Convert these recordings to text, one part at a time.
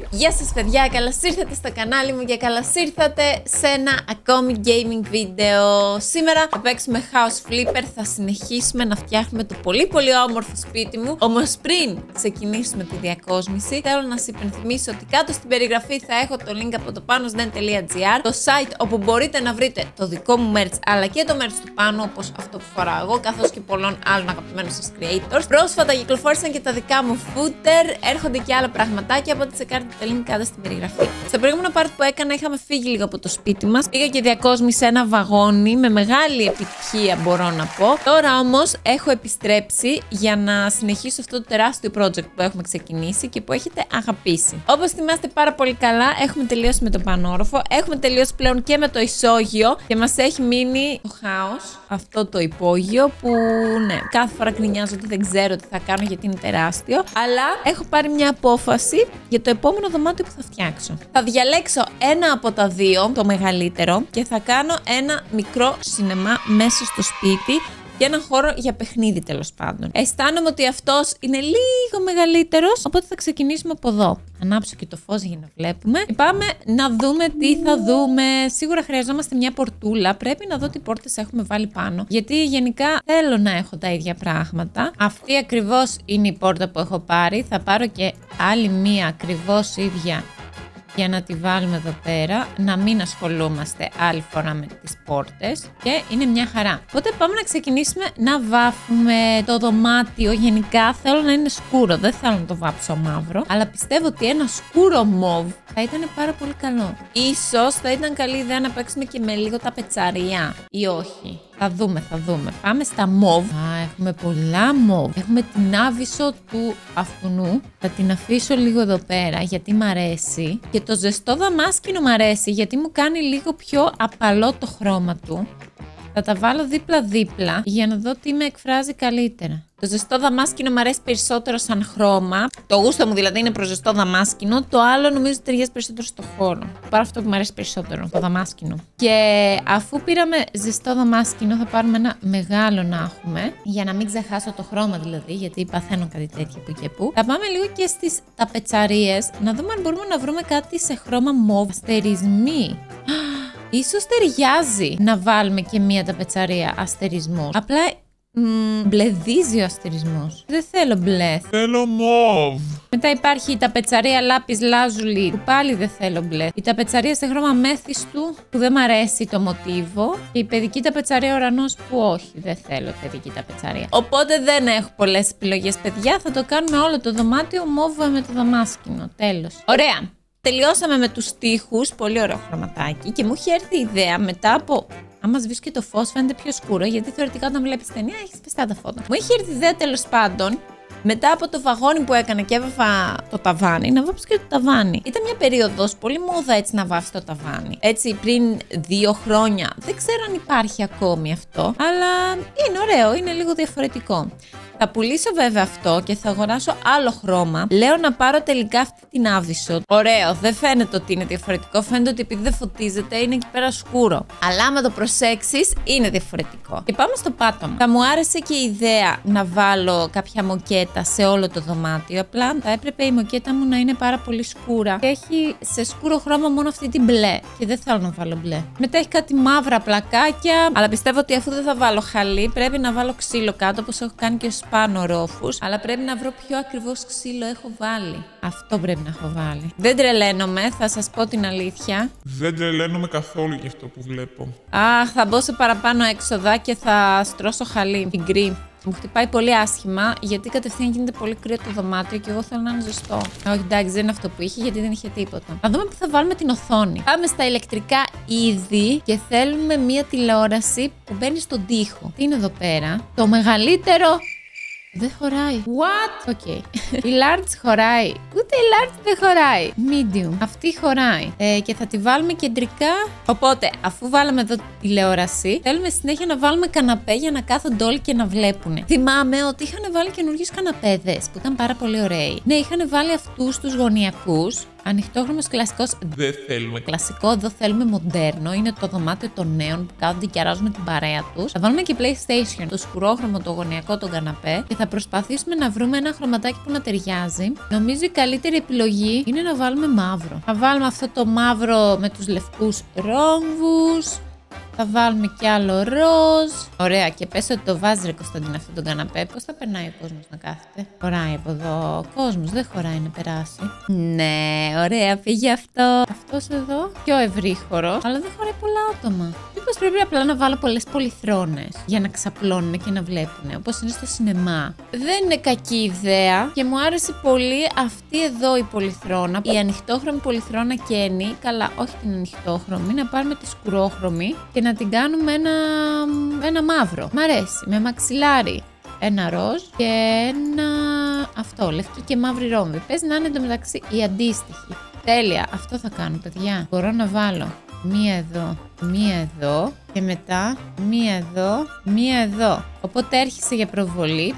Γεια σας παιδιά, καλώς ήρθατε στο κανάλι μου και καλώς ήρθατε σε ένα ακόμη gaming βίντεο. Σήμερα θα παίξουμε House Flipper, θα συνεχίσουμε να φτιάχνουμε το πολύ όμορφο σπίτι μου. Όμως πριν ξεκινήσουμε τη διακόσμηση, θέλω να σας υπενθυμίσω ότι κάτω στην περιγραφή θα έχω το link από το panosden.gr, το site όπου μπορείτε να βρείτε το δικό μου merch αλλά και το merch του Πάνου, όπως αυτό που φοράω εγώ, καθώς και πολλών άλλων αγαπημένων σας creators. Πρόσφατα κυκλοφόρησαν και τα δικά μου footer, έρχονται και άλλα πραγματάκια, οπότε σε κάντε το link κάτω στην περιγραφή. Στο προηγούμενο part που έκανα, είχαμε φύγει λίγο από το σπίτι μας. Πήγα και διακόσμησα ένα βαγόνι με μεγάλη επιτυχία, μπορώ να πω. Τώρα όμως έχω επιστρέψει για να συνεχίσω αυτό το τεράστιο project που έχουμε ξεκινήσει και που έχετε αγαπήσει. Όπως θυμάστε πάρα πολύ καλά, έχουμε τελειώσει με το πανόροφο, έχουμε τελειώσει πλέον και με το ισόγειο και μας έχει μείνει το χάος, αυτό το υπόγειο που ναι, κάθε φορά γκρινιάζω ότι δεν ξέρω τι θα κάνω γιατί είναι τεράστιο. Αλλά έχω πάρει μια απόφαση για το επόμενο δωμάτιο που θα φτιάξω. Θα διαλέξω ένα από τα δύο, το μεγαλύτερο, και θα κάνω ένα μικρό σινεμά μέσα στο σπίτι και ένα χώρο για παιχνίδι, τέλος πάντων. Αισθάνομαι ότι αυτός είναι λίγο μεγαλύτερος, οπότε θα ξεκινήσουμε από εδώ. Ανάψω και το φως για να βλέπουμε. Και πάμε να δούμε τι θα δούμε. Σίγουρα χρειαζόμαστε μια πορτούλα. Πρέπει να δω τι πόρτες έχουμε βάλει πάνω. Γιατί γενικά θέλω να έχω τα ίδια πράγματα. Αυτή ακριβώς είναι η πόρτα που έχω πάρει. Θα πάρω και άλλη μία ακριβώς ίδια για να τη βάλουμε εδώ πέρα, να μην ασχολούμαστε άλλη φορά με τις πόρτες και είναι μια χαρά. Οπότε πάμε να ξεκινήσουμε να βάφουμε το δωμάτιο. Γενικά θέλω να είναι σκούρο, δεν θέλω να το βάψω μαύρο, αλλά πιστεύω ότι ένα σκούρο μοβ θα ήταν πάρα πολύ καλό. Ίσως θα ήταν καλή ιδέα να παίξουμε και με λίγο τα πετσαριά ή όχι. Θα δούμε. Πάμε στα μοβ. Έχουμε πολλά μοβ. Έχουμε την άβυσσο του αυτουνού. Θα την αφήσω λίγο εδώ πέρα γιατί μ' αρέσει. Και το ζεστό δαμάσκινο μ' αρέσει γιατί μου κάνει λίγο πιο απαλό το χρώμα του. Θα τα βάλω δίπλα-δίπλα για να δω τι με εκφράζει καλύτερα. Το ζεστό δαμάσκινο μου αρέσει περισσότερο σαν χρώμα. Το γούστο μου δηλαδή είναι προς ζεστό δαμάσκινο. Το άλλο νομίζω ταιριάζει περισσότερο στο χώρο. Πάρω αυτό που μου αρέσει περισσότερο, το δαμάσκινο. Και αφού πήραμε ζεστό δαμάσκινο, θα πάρουμε ένα μεγάλο να έχουμε. Για να μην ξεχάσω το χρώμα δηλαδή, γιατί παθαίνω κάτι τέτοιο που και που. Θα πάμε λίγο και στις ταπετσαρίες, να δούμε αν μπορούμε να βρούμε κάτι σε χρώμα μοβ. Αστερισμοί. Ίσως ταιριάζει να βάλουμε και μία ταπετσαρία αστερισμούς. Απλά μπλεδίζει ο αστερισμός. Δεν θέλω μπλε. Θέλω μοβ. Μετά υπάρχει η ταπετσαρία λάπης λάζουλη που πάλι δεν θέλω μπλε. Η ταπετσαρία σε χρώμα μέθιστου που δεν μ' αρέσει το μοτίβο. Και η παιδική ταπετσαρία ουρανός που όχι, δεν θέλω παιδική ταπετσαρία. Οπότε δεν έχω πολλές επιλογές, παιδιά. Θα το κάνουμε όλο το δωμάτιο μοβ με το δαμάσκινο. Τέλος. Ωραία. Τελειώσαμε με τους τοίχους, πολύ ωραίο χρωματάκι και μου είχε έρθει η ιδέα μετά από... Άμα σβήσω και το φως φαίνεται πιο σκούρο, γιατί θεωρητικά όταν βλέπεις ταινία έχεις πιστά τα φώτα. Μου είχε έρθει η ιδέα τέλος πάντων, μετά από το βαγόνι που έκανα και έβαφα το ταβάνι, να βάψω και το ταβάνι. Ήταν μια περίοδος πολύ μόδα έτσι να βάφεις το ταβάνι. Έτσι πριν 2 χρόνια, δεν ξέρω αν υπάρχει ακόμη αυτό, αλλά είναι ωραίο, είναι λίγο διαφορετικό. Θα πουλήσω βέβαια αυτό και θα αγοράσω άλλο χρώμα. Λέω να πάρω τελικά αυτή την άβυσσο. Ωραίο, δεν φαίνεται ότι είναι διαφορετικό. Φαίνεται ότι επειδή δεν φωτίζεται είναι εκεί πέρα σκούρο. Αλλά άμα το προσέξεις, είναι διαφορετικό. Και πάμε στο πάτωμα. Θα μου άρεσε και η ιδέα να βάλω κάποια μοκέτα σε όλο το δωμάτιο. Απλά θα έπρεπε η μοκέτα μου να είναι πάρα πολύ σκούρα. Και έχει σε σκούρο χρώμα μόνο αυτή την μπλε. Και δεν θέλω να βάλω μπλε. Μετά έχει κάτι μαύρα πλακάκια. Αλλά πιστεύω ότι αφού δεν θα βάλω χαλί, πρέπει να βάλω ξύλο κάτω, όπως έχω κάνει και πάνω ρόφους, αλλά πρέπει να βρω ποιο ακριβώς ξύλο έχω βάλει. Αυτό πρέπει να έχω βάλει. Δεν τρελαίνομαι, θα σας πω την αλήθεια. Δεν τρελαίνομαι καθόλου για αυτό που βλέπω. Αχ, θα μπω σε παραπάνω έξοδα και θα στρώσω χαλί, την γκρι. Μου χτυπάει πολύ άσχημα, γιατί κατευθείαν γίνεται πολύ κρύο το δωμάτιο και εγώ θέλω να είναι ζεστό. Όχι, εντάξει, δεν είναι αυτό που είχε, γιατί δεν είχε τίποτα. Να δούμε που θα βάλουμε την οθόνη. Πάμε στα ηλεκτρικά ήδη και θέλουμε μία τηλεόραση που μπαίνει στον τοίχο. Τι είναι εδώ πέρα? Το μεγαλύτερο. Δεν χωράει. What? Οκ. Η large χωράει. Ούτε η large δεν χωράει. Medium. Αυτή χωράει. Και θα τη βάλουμε κεντρικά. Οπότε, αφού βάλαμε εδώ τη τηλεόραση, θέλουμε συνέχεια να βάλουμε καναπέ για να κάθονται όλοι και να βλέπουν. Θυμάμαι ότι είχαν βάλει καινούριους καναπέδες που ήταν πάρα πολύ ωραίοι. Ναι, είχαν βάλει αυτούς τους γωνιακούς. Ανοιχτόχρωμος κλασικός. Δεν θέλουμε. Κλασικό, εδώ θέλουμε μοντέρνο. Είναι το δωμάτιο των νέων που κάθονται και αράζουν την παρέα τους. Θα βάλουμε και PlayStation, το σκουρόχρωμο, το γωνιακό, τον καναπέ. Και θα προσπαθήσουμε να βρούμε ένα χρωματάκι που να ταιριάζει. Νομίζω η καλύτερη επιλογή είναι να βάλουμε μαύρο. Θα βάλουμε αυτό το μαύρο με τους λευκούς ρόμβους. Θα βάλουμε κι άλλο ροζ. Ωραία, και πες ότι το βάζει, ρε Κωνσταντίνα, αυτόν τον καναπέ. Πώς θα περνάει ο κόσμος να κάθεται? Χωράει από εδώ. Ο κόσμος δεν χωράει να περάσει. Ναι, ωραία, πήγε αυτό. Αυτός εδώ, πιο ευρύχωρος, αλλά δεν χωράει πολλά άτομα. Μήπως πρέπει απλά να βάλω πολλές πολυθρόνες για να ξαπλώνουν και να βλέπουν, όπως είναι στο σινεμά? Δεν είναι κακή ιδέα και μου άρεσε πολύ αυτή εδώ η πολυθρόνα. Η ανοιχτόχρωμη πολυθρόνα Kenny. Καλά, όχι την ανοιχτόχρωμη, να πάρουμε τη σκουρόχρωμη και να την κάνουμε ένα μαύρο. Μ' αρέσει. Με μαξιλάρι. Ένα ροζ και ένα αυτό, λευκή και μαύρη ρόμβη. Πες να είναι εντωμεταξύ η αντίστοιχη. Τέλεια, αυτό θα κάνω, παιδιά. Μπορώ να βάλω μία εδώ, μία εδώ και μετά μία εδώ, μία εδώ. Οπότε έρχεσαι για προβολή,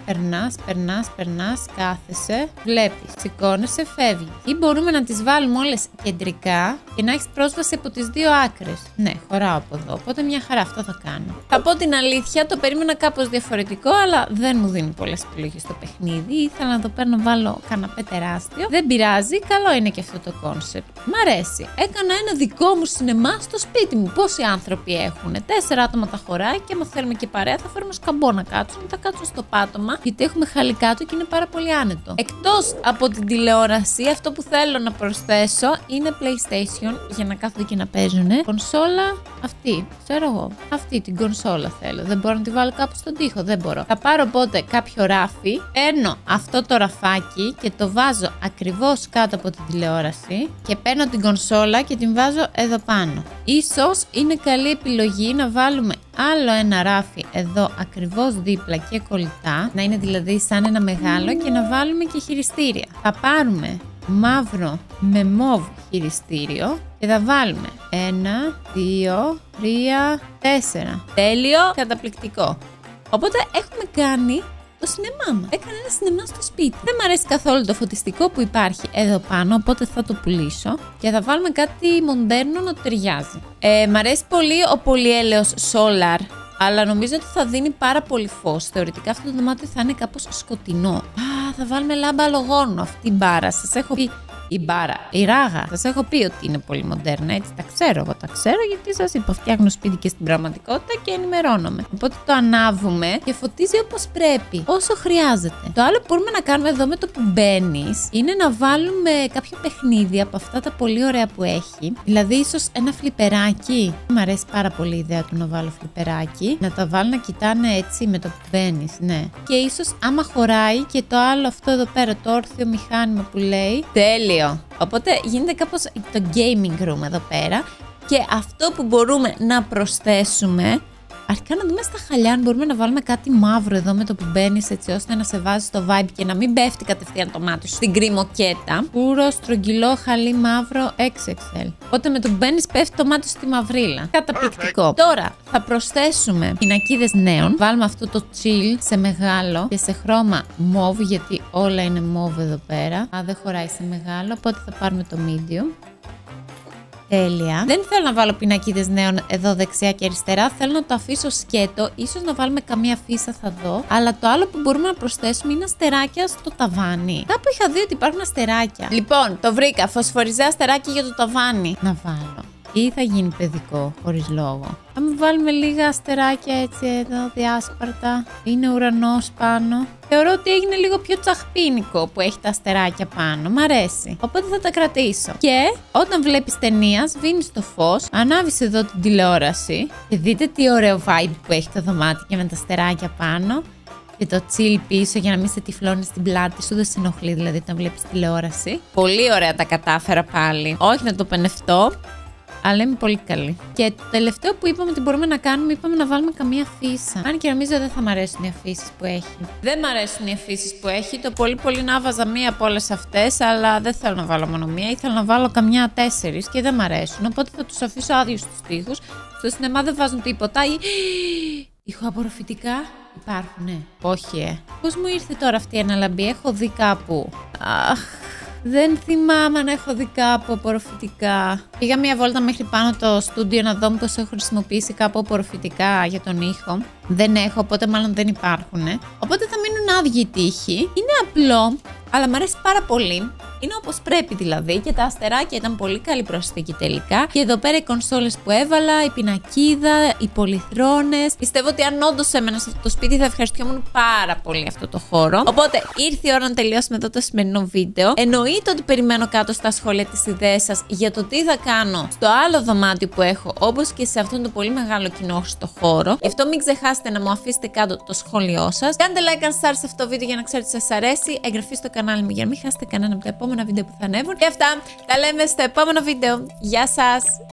περνάς, κάθεσαι, βλέπεις, σηκώνεσαι, φεύγει. Ή μπορούμε να τις βάλουμε όλες κεντρικά και να έχεις πρόσβαση από τις δύο άκρες. Ναι, χωράω από εδώ, οπότε μια χαρά αυτό θα κάνω. Θα πω την αλήθεια, το περίμενα κάπως διαφορετικό, αλλά δεν μου δίνει πολλές επιλογές στο παιχνίδι. Ήθελα να εδώ πέρα να βάλω καναπέ τεράστιο. Δεν πειράζει, καλό είναι και αυτό το κόνσεπτ. Μ' αρέσει. Έκανα ένα δικό μου σινεμά στο σπίτι μου. Πόσοι άνθρωποι έχουν? 4 άτομα τα χωράει και άμα θέλουμε και παρέα θα φέρουμε σκαμπό να κάτσουν, θα κάτσουν στο πάτωμα, γιατί έχουμε χαλί κάτω και είναι πάρα πολύ άνετο. Εκτός από την τηλεόραση, αυτό που θέλω να προσθέσω είναι PlayStation για να κάθονται και να παίζουνε. Κονσόλα αυτή, ξέρω εγώ. Αυτή την κονσόλα θέλω. Δεν μπορώ να τη βάλω κάπου στον τοίχο, δεν μπορώ. Θα πάρω οπότε κάποιο ράφι, παίρνω αυτό το ραφάκι και το βάζω ακριβώς κάτω από την τηλεόραση και παίρνω την κονσόλα και την βάζω εδώ πάνω. Ίσως είναι καλή επιλογή να βάλουμε άλλο ένα ράφι εδώ ακριβώς δίπλα και κολλητά, να είναι δηλαδή σαν ένα μεγάλο, και να βάλουμε και χειριστήρια. Θα πάρουμε μαύρο με μοβ χειριστήριο και θα βάλουμε 1, 2, 3, 4. Τέλειο, καταπληκτικό. Οπότε έχουμε κάνει το σινεμά μας. Έκανα ένα σινεμά στο σπίτι. Δεν μου αρέσει καθόλου το φωτιστικό που υπάρχει εδώ πάνω, οπότε θα το πουλήσω και θα βάλουμε κάτι μοντέρνο να ταιριάζει. Μ' αρέσει πολύ ο πολυέλαιος Solar, αλλά νομίζω ότι θα δίνει πάρα πολύ φως. Θεωρητικά αυτό το δωμάτιο θα είναι κάπως σκοτεινό. Α, θα βάλουμε λάμπα αλογόνου, αυτή η μπάρα. Σας έχω πει. Η μπάρα, η ράγα. Σας έχω πει ότι είναι πολύ μοντέρνα, έτσι τα ξέρω. Εγώ τα ξέρω γιατί σας είπα, φτιάχνω σπίτι και στην πραγματικότητα και ενημερώνομαι. Οπότε το ανάβουμε και φωτίζει όπως πρέπει, όσο χρειάζεται. Το άλλο που μπορούμε να κάνουμε εδώ με το που μπαίνεις είναι να βάλουμε κάποιο παιχνίδι από αυτά τα πολύ ωραία που έχει. Δηλαδή, ίσως ένα φλιπεράκι. Μου αρέσει πάρα πολύ η ιδέα του να βάλω φλιπεράκι. Να τα βάλω να κοιτάνε έτσι με το που μπαίνεις, ναι. Και ίσως άμα χωράει και το άλλο αυτό εδώ πέρα, το όρθιο μηχάνημα που λέει. Τέλειο. Οπότε γίνεται κάπως το gaming room εδώ πέρα. Και αυτό που μπορούμε να προσθέσουμε, αρχικά να δούμε στα χαλιά αν μπορούμε να βάλουμε κάτι μαύρο εδώ με το που μπαίνεις, έτσι ώστε να σε βάζει στο vibe και να μην πέφτει κατευθείαν το μάτι σου στην κρυμοκέτα. Πούρο, στρογγυλό, χαλί μαύρο, XXL. Οπότε με το που μπαίνεις πέφτει το μάτι σου στη μαυρίλα. Καταπληκτικό. Τώρα θα προσθέσουμε πινακίδες νέων. Βάλουμε αυτό το chill σε μεγάλο και σε χρώμα μόβ, γιατί όλα είναι μόβ εδώ πέρα. Α, δεν χωράει σε μεγάλο, οπότε θα πάρουμε το medium. Τέλεια. Δεν θέλω να βάλω πινακίδες νέων εδώ δεξιά και αριστερά. Θέλω να το αφήσω σκέτο. Ίσως να βάλουμε καμία φύσα, θα δω. Αλλά το άλλο που μπορούμε να προσθέσουμε είναι αστεράκια στο ταβάνι. Κάπου είχα δει ότι υπάρχουν αστεράκια. Λοιπόν, το βρήκα. Φωσφοριζέ αστεράκια για το ταβάνι. Να βάλω. Ή θα γίνει παιδικό, χωρίς λόγο. Θα μου βάλουμε λίγα αστεράκια έτσι εδώ, διάσπαρτα. Είναι ουρανός πάνω. Θεωρώ ότι έγινε λίγο πιο τσαχπίνικο που έχει τα αστεράκια πάνω. Μ' αρέσει. Οπότε θα τα κρατήσω. Και όταν βλέπεις ταινία, σβήνεις το φως, ανάβεις εδώ την τηλεόραση. Και δείτε τι ωραίο vibe που έχει το δωμάτιο και με τα αστεράκια πάνω. Και το chill πίσω για να μην σε τυφλώνει στην πλάτη σου, δεν σε ενοχλεί δηλαδή όταν βλέπεις τηλεόραση. Πολύ ωραία τα κατάφερα πάλι. Όχι να το πενευτώ. Αλλά είμαι πολύ καλή. Και το τελευταίο που είπαμε ότι μπορούμε να κάνουμε, είπαμε να βάλουμε καμία φύσα. Αν και νομίζω δεν θα μ' αρέσουν οι αφήσεις που έχει. Δεν μ' αρέσουν οι αφήσεις που έχει. Το πολύ να βάζα μία από όλες αυτές, αλλά δεν θέλω να βάλω μόνο μία. Ήθελα να βάλω καμιά 4 και δεν μ' αρέσουν. Οπότε θα τους αφήσω άδειους στους τοίχους. Στο σινεμά δεν βάζουν τίποτα. Ηχοαπορροφητικά υπάρχουνε. Όχι, Πώς μου ήρθε τώρα αυτή η αναλαμπή, έχω δει κάπου. Αχ. Δεν θυμάμαι αν έχω δει κάπου απορροφητικά. Πήγα μια βόλτα μέχρι πάνω το στούντιο να δω πως έχω χρησιμοποιήσει κάπου απορροφητικά για τον ήχο. Δεν έχω, οπότε μάλλον δεν υπάρχουν. Οπότε θα μείνουν άδειοι οι τοίχοι. Είναι απλό, αλλά μου αρέσει πάρα πολύ. Είναι όπως πρέπει δηλαδή και τα αστεράκια ήταν πολύ καλή προσθήκη τελικά. Και εδώ πέρα οι κονσόλες που έβαλα, η πινακίδα, οι πολυθρόνες. Πιστεύω ότι αν όντως έμενα σε αυτό το σπίτι θα ευχαριστιόμουν πάρα πολύ αυτό το χώρο. Οπότε ήρθε η ώρα να τελειώσουμε εδώ το σημερινό βίντεο. Εννοείται ότι περιμένω κάτω στα σχόλια τις ιδέες σας για το τι θα κάνω στο άλλο δωμάτιο που έχω, όπως και σε αυτόν τον πολύ μεγάλο κοινόχρηστο χώρο. Γι' αυτό μην ξεχάσετε να μου αφήσετε κάτω το σχόλιο σας. Κάντε like αν σας άρεσε αυτό το βίντεο για να ξέρετε ότι σας αρέσει. Εγγραφή στο κανάλι μου για να μην χάσετε κανένα από τα επόμενα βίντεο που θα ανέβουν. Και αυτά τα λέμε στο επόμενο βίντεο. Γεια σας!